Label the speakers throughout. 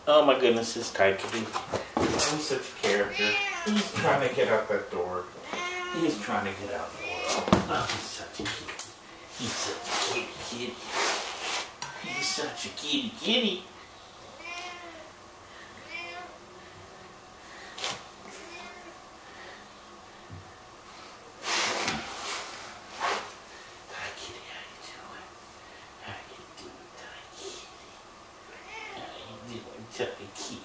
Speaker 1: Oh my goodness, this Tyke. He's such a character. He's trying to get out that door. He's trying to get out the door. Oh, he's such a kitty. He's such a kitty kitty. He's such a kitty kitty. Tyke.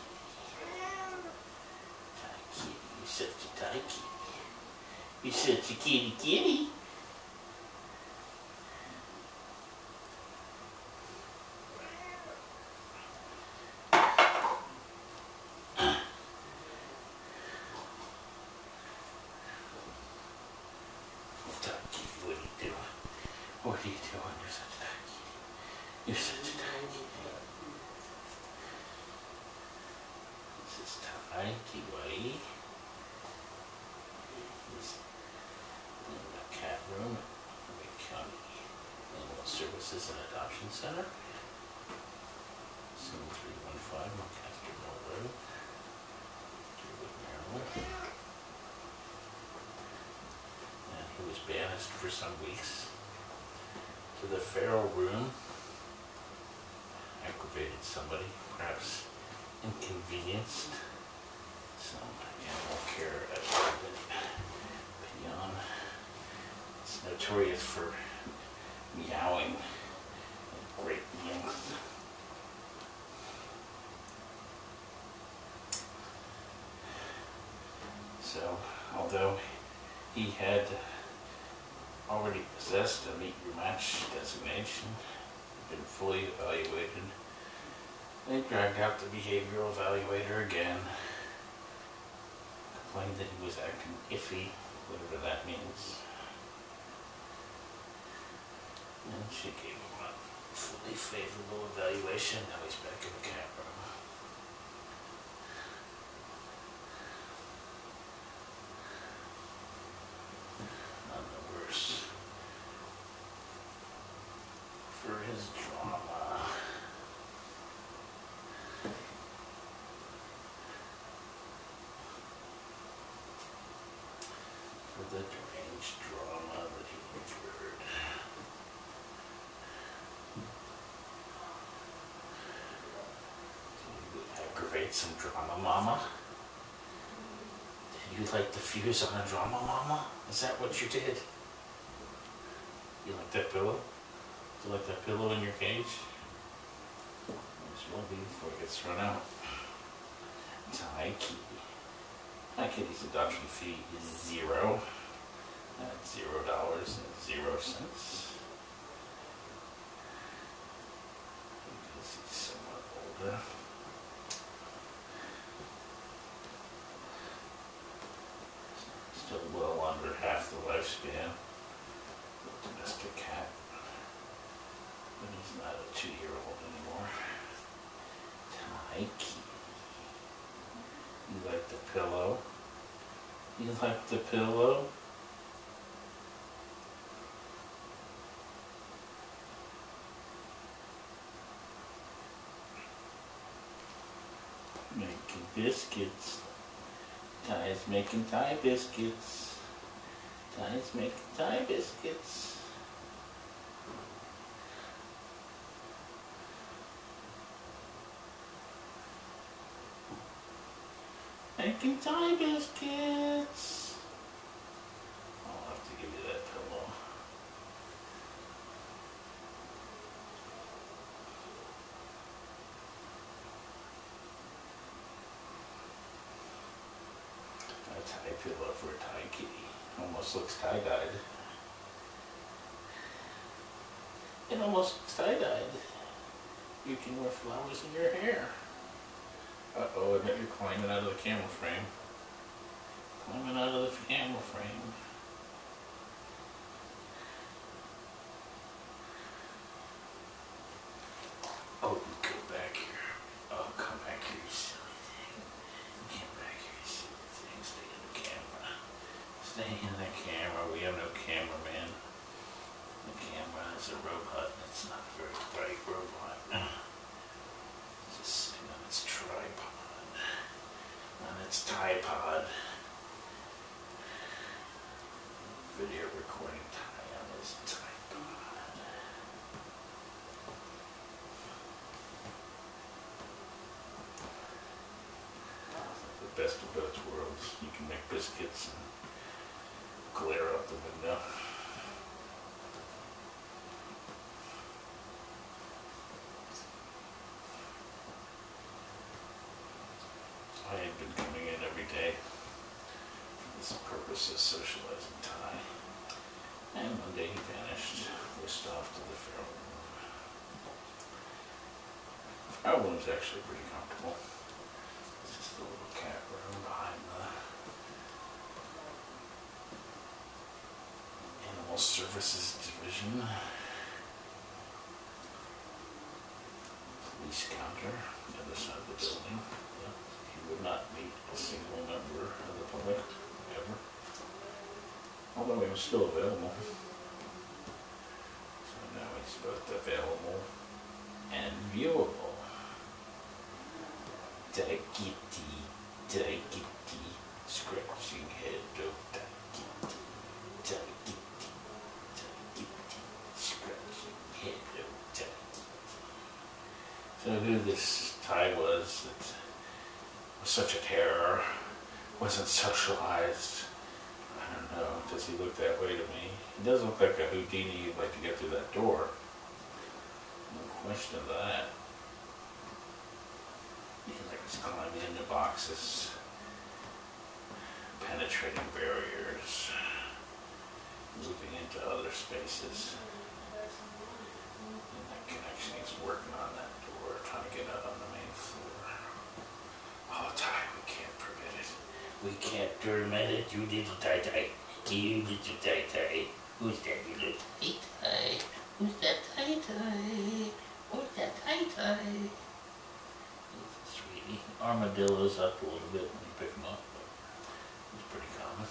Speaker 1: You're such a Tyke. You're such a kitty kitty. Tyke, what are you doing? What are you doing? You're such a Tyke. You're such a Tyke. This is Tyke, buddy. He's in the cat room at Montgomery County Animal Services and Adoption Center. 7315 Montgomery Road, Maryland. And he was banished for some weeks to the feral room. Aggravated somebody, perhaps inconvenienced some animal care at Beyond. It's notorious for meowing at great length. So, although he had already possessed a meet your match designation, been fully evaluated, they dragged out the behavioral evaluator again, complained that he was acting iffy, whatever that means. And she gave him a fully favorable evaluation. Now he's back in the cat room. None the worse for his drama. For the deranged drama that he endured. Aggravate some drama mama? Did you light the fuse on a drama mama? Is that what you did? You like that pillow? Do you like that pillow in your cage? This will be before it gets thrown out. Tyke. Tyke's adoption fee is $0. That's $0.00. Because he's somewhat older. Still well under half the lifespan of a domestic cat. But he's not a 2-year-old anymore. Tyke. You like the pillow? You like the pillow? Making biscuits. Ty's making Ty biscuits. Ty's making Ty biscuits. Making Ty biscuits. I'll have to give you that pillow. A Ty pillow for a Ty kitty. Almost looks tie-dyed. It almost looks tie-dyed. You can wear flowers in your hair. Uh-oh, I bet you're climbing out of the camera frame. Climbing out of the camera frame. Oh, you go back here. Oh, come back here, you silly thing. Get back here, you silly thing. Stay in the camera. Stay in the camera. We have no cameraman. The camera is a robot. It's not a very bright robot. Just sitting on its truck. recording tie on this tripod. The best of both worlds. You can make biscuits and glare out the window. I had been coming in every day for this purpose of socializing Ty, and one day he vanished, whisked off to the feral room. The feral room is actually pretty comfortable. It's just a little cat room behind the Animal Services Division. Police counter on the other side of the building. Yep. He would not meet a single member of the public ever, although he was still available. So now he's both available and viewable. Daikiti, daikiti, scratching head of daikiti, daikiti, daikiti, scratching head of daikiti. So who this Ty was that was such a terror, wasn't socialized. I don't know, does he look that way to me? He does look like a Houdini who'd like to get through that door. No question of that. He likes climbing into boxes, penetrating barriers, moving into other spaces. And that connection, he's working on that door, trying to get out on the main floor. Oh, Ty, we can't prevent it. We can't prevent it, you little Ty-Ty. You little Ty-Ty. Who's that, you little Ty-Ty? Who's that Ty-Ty? Who's that Ty-Ty? Sweetie. Armadillo's up a little bit when you pick them up, but it's pretty common.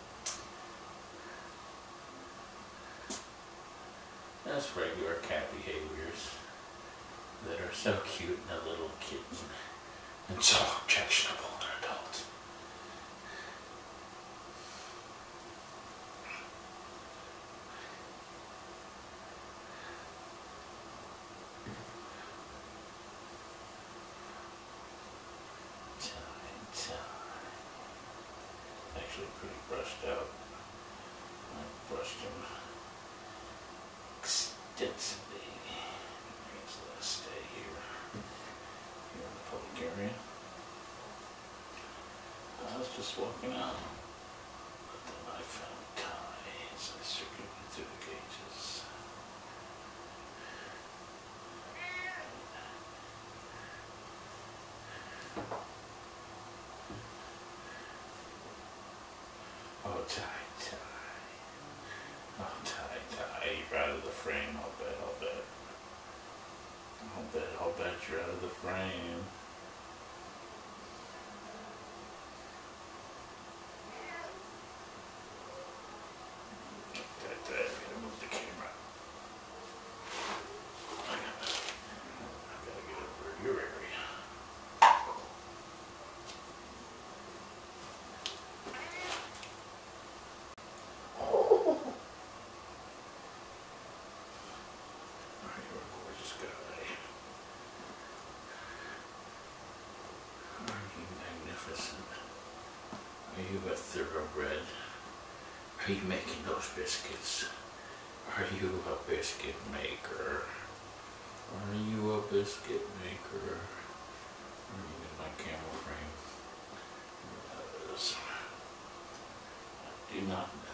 Speaker 1: That's regular cat behaviors that are so cute in a little kitten and so objectionable to adults. Actually pretty brushed out. I brushed him extensively. Let's let us stay here in the public area. I was just walking out, but then I found Ty as I circled through the cages. Oh, Ty, Ty. Oh, Ty, Ty, you're out of the frame, I'll bet. I'll bet you're out of the frame. Ty, Ty, I gotta move the camera. I gotta get over your area. Are you a thoroughbred? Are you making those biscuits? Are you a biscuit maker? Are you a biscuit maker? Are you in my camera frame? I do not know.